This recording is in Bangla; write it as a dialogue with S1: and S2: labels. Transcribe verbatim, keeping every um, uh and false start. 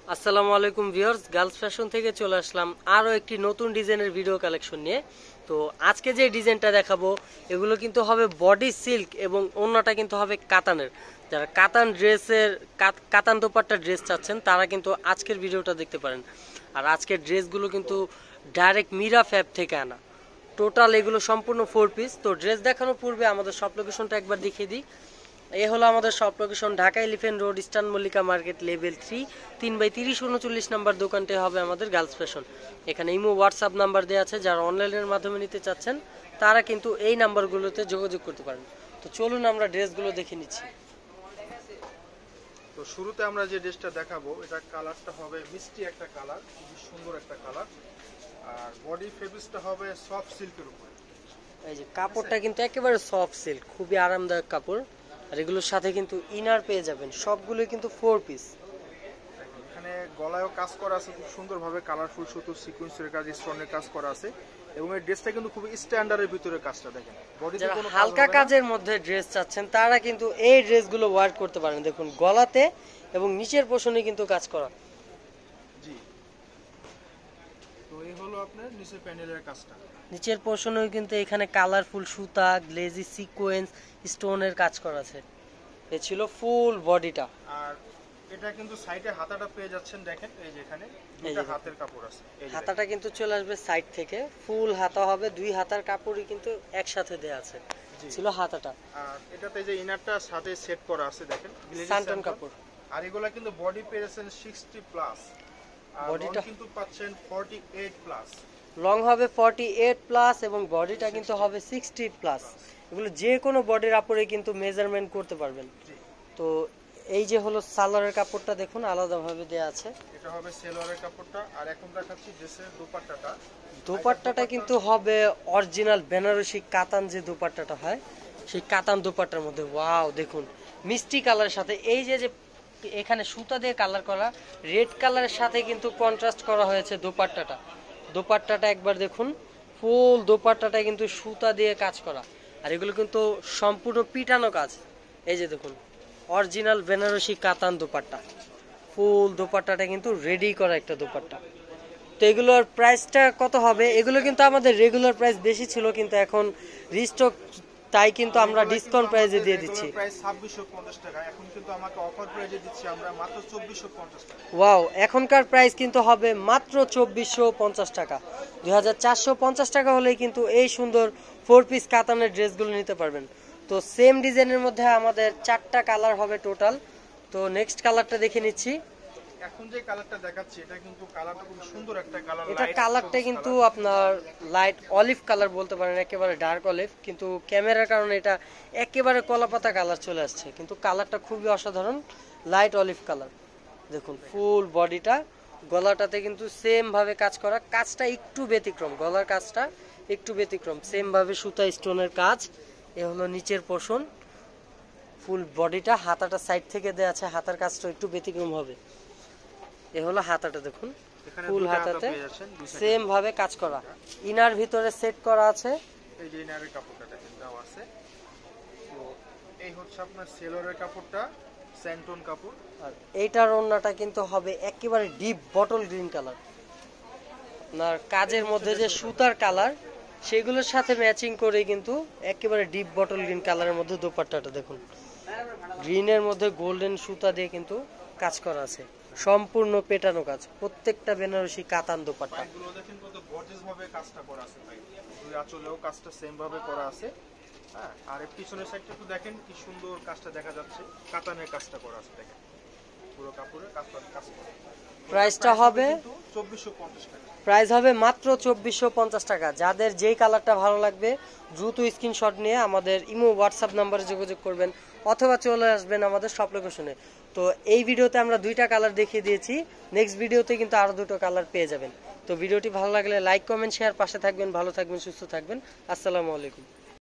S1: আসসালামু আলাইকুম ভিউয়ার্স, গার্লস ফ্যাশন থেকে চলে আসলাম আরও একটি নতুন ডিজাইনের ভিডিও কালেকশন নিয়ে। তো আজকে যে ডিজাইনটা দেখাবো এগুলো কিন্তু হবে বডি সিল্ক এবং অন্যটা কিন্তু হবে কাতানের। যারা কাতান ড্রেসের কাতান দোপাট্টা ড্রেস চাচ্ছেন তারা কিন্তু আজকের ভিডিওটা দেখতে পারেন। আর আজকের ড্রেসগুলো কিন্তু ডাইরেক্ট মিরা ফ্যাব থেকে আনা, টোটাল এগুলো সম্পূর্ণ ফোর পিস। তো ড্রেস দেখানোর পূর্বে আমাদের শপ লোকেশনটা একবার দেখিয়ে দিই। এই হলো আমাদের shop location, Dhaka Elephant Road, Eastern Mallika Market, level three, তিন বাই তিরিশ উনচল্লিশ নাম্বার দোকানটি হবে আমাদের গার্লস ফ্যাশন। এখানে ইমো হোয়াটসঅ্যাপ নাম্বার দেওয়া আছে, যারা অনলাইনের মাধ্যমে নিতে চাচ্ছেন তারা কিন্তু এই নাম্বারগুলোতে যোগাযোগ করতে পারেন। তো চলুন আমরা ড্রেসগুলো দেখে নিচ্ছি।
S2: তো শুরুতে আমরা যে ড্রেসটা দেখাবো এটা কালারটা হবে মিষ্টি একটা কালার, খুবই সুন্দর একটা কালার। আর বডি ফেব্রিক্সটা হবে সফট সিল্কের উপরে।
S1: এই যে কাপড়টা কিন্তু একেবারে সফট সিল্ক, খুবই আরামদায়ক কাপড়। আর এগুলোর সাথে কিন্তু ইনার পেয়ে যাবেন, সবগুলোই কিন্তু ফোর পিস।
S2: এখানে গলায়ও কাজ করা আছে খুব সুন্দরভাবে, কালারফুল সুতো সিকোয়েন্সের কাজ, স্টোনের কাজ করা আছে। এবং এই ড্রেসটা কিন্তু খুব স্ট্যান্ডার্ডের ভিতরে কাজটা দেখেন। বডিতে কোনো
S1: হালকা কাজের মধ্যে ড্রেস চাচ্ছেন তারা কিন্তু এই ড্রেসগুলো ওয়ার করতে পারেন। দেখুন গলাতে এবং নিচের পোর্শনে কিন্তু কাজ করা।
S2: জি, তো এই হলো আপনার নিচের প্যানেলের কাজটা।
S1: নিচের পোর্শনেও কিন্তু এখানে কালারফুল সুতা, গ্লেজি সিকোয়েন্স, স্টোনের কাজ করা আছে। এ ছিল ফুল বডিটা।
S2: আর এটা কিন্তু সাইডে হাতাটা পেয়ে যাচ্ছেন, দেখেন এই যে এখানে দুটো হাতের কাপড় আছে।
S1: হাতাটা কিন্তু চলে আসবে সাইড থেকে, ফুল হাতা হবে, দুই হাতার কাপড়ই কিন্তু একসাথে দেয়া আছে। ছিল হাতাটা।
S2: আর এটাতে যে ইনারটা সাথে সেট করা আছে দেখেন,
S1: সানটন কাপড়।
S2: আর এগুলা কিন্তু বডি পেয়েছেন সিক্সটি প্লাস, আর বডিটা কিন্তু পাচ্ছেন ফর্টি এইট প্লাস।
S1: লং হবে ফর্টি এইট প্লাস এবং বডিটা কিন্তু হবে সিক্সটি প্লাস। এগুলো যে কোনো বডির আপরে কিন্তু মেজারমেন্ট করতে পারবেন। তো এই যে হলো সালোয়ারের কাপড়টা, দেখুন আলাদাভাবে দেয়া আছে।
S2: এটা হবে সালোয়ারের কাপড়টা। আর এখন দেখাচ্ছি ড্রেসের দোপাট্টাটা।
S1: দোপাট্টাটা কিন্তু হবে অরিজিনাল বেনারসি কাতান যে দোপাট্টাটা হয় সেই কাতান দোপাট্টার মধ্যে। ওয়াও, দেখুন মিষ্টি কালারের সাথে এই যে যে এখানে সুতা দিয়ে কালার করা, রেড কালারের সাথে কিন্তু কন্ট্রাস্ট করা হয়েছে দোপাট্টাটা। দোপাট্টাটা একবার দেখুন, ফুল দোপাট্টাটা কিন্তু সুতা দিয়ে কাজ করা। আর এগুলো কিন্তু সম্পূর্ণ পিটানো কাজ। এই যে দেখুন অরিজিনাল বেনারসি কাতান দোপাট্টা, ফুল দোপাট্টাটা কিন্তু রেডি করা একটা দোপাট্টা। তো এগুলোর প্রাইসটা কত হবে? এগুলো কিন্তু আমাদের রেগুলার প্রাইস বেশি ছিল, কিন্তু এখন রিস্টক, তাই কিন্তু আমরা ডিসকাউন্ট প্রাইসে দিয়ে দিচ্ছি।
S2: প্রাইস ছাব্বিশশো পঞ্চাশ টাকা, এখন কিন্তু আমাকে অফার প্রাইসে দিচ্ছি আমরা মাত্র চব্বিশশো পঞ্চাশ টাকা।
S1: ওয়াও, এখনকার প্রাইস কিন্তু হবে মাত্র চব্বিশশো পঞ্চাশ টাকা। দুই হাজার চারশো পঞ্চাশ টাকা হলেই কিন্তু এই সুন্দর ফোর পিস কাতানের ড্রেসগুলো নিতে পারবেন। তো সেম ডিজাইনের মধ্যে আমাদের চারটা কালার হবে টোটাল। তো নেক্সট কালারটা দেখে নিচ্ছি।
S2: এখন যে কালারটা দেখাচ্ছি এটা কিন্তু কালারটা খুব সুন্দর একটা কালার।
S1: এটা কালারটা কিন্তু আপনার লাইট অলিভ কালার বলতে পারেন, একেবারে ডার্ক অলিভ, কিন্তু ক্যামেরার কারণে এটা একেবারে কলাপাতা কালার চলে আসছে, কিন্তু কালারটা খুবই অসাধারণ, লাইট অলিভ কালার। দেখুন ফুল বডিটা, গলাটাতে কিন্তু সেম ভাবে কাজ করা, কাজটা একটু ব্যতিক্রম, গলার কাজটা একটু ব্যতিক্রম, সেম ভাবে সুতা স্টোনের কাজ। এ হলো নিচের পোর্শন, ফুল বডিটা, হাতাটা সাইড থেকে দেয়া আছে, হাতার কাজটা একটু ব্যতিক্রম হবে। এ হলো হাতাটা, দেখুন ফুল হাতাতে সেম ভাবে কাজ করা, ইনার ভিতরে সেট করা আছে।
S2: এই যে ইনারের কাপড়টা দেখেন দাও আছে। তো এই হচ্ছে আপনার সেলোরের কাপড়টা, স্যান্টন কাপড়।
S1: আর এইটার ওড়নাটা কিন্তু হবে একেবারে ডিপ বটল গ্রিন কালার। আপনার কাজের মধ্যে যে সুতার কালার সেগুলোর সাথে ম্যাচিং করে কিন্তু একেবারে ডিপ বটল গ্রিন কালারের মধ্যে দোপাট্টাটা দেখুন, গ্রিনের মধ্যে গোল্ডেন সুতা দিয়ে কিন্তু কাজ করা আছে, সম্পূর্ণ পেটানো কাজ, প্রত্যেকটা বেনারসি কাতান দোপাট্টা।
S2: এগুলো দেখেন কত গর্জিয়াস ভাবে কাজটা করা আছে ভাই, দুই আঁচলেও কাজটা সেম ভাবে করা আছে। হ্যাঁ, আর এর পিছনের সাইডটা একটু দেখেন কি সুন্দর কাজটা দেখা যাচ্ছে, কাতানের কাজটা করা আছে দেখেন, পুরো কাপড়ে কাতান কাজ করা।
S1: প্রাইসটা হবে
S2: চব্বিশশো পঞ্চাশ টাকা।
S1: প্রাইস হবে মাত্র চব্বিশশো পঞ্চাশ টাকা। যাদের যেই কালারটা ভালো লাগবে দ্রুত স্ক্রিনশট নিয়ে আমাদের ইমো হোয়াটসঅ্যাপ নাম্বারে যোগাযোগ করবেন অথবা চলে আসবেন আমাদের শপ লোকেশনে। তো এই ভিডিওতে আমরা দুইটা কালার দেখিয়ে দিয়েছি, নেক্সট ভিডিওতে কিন্তু আরো দুটো কালার পেয়ে যাবেন। তো ভিডিওটি ভালো লাগলে লাইক কমেন্ট শেয়ার, পাশে থাকবেন, ভালো থাকবেন, সুস্থ থাকবেন। আসসালামু আলাইকুম।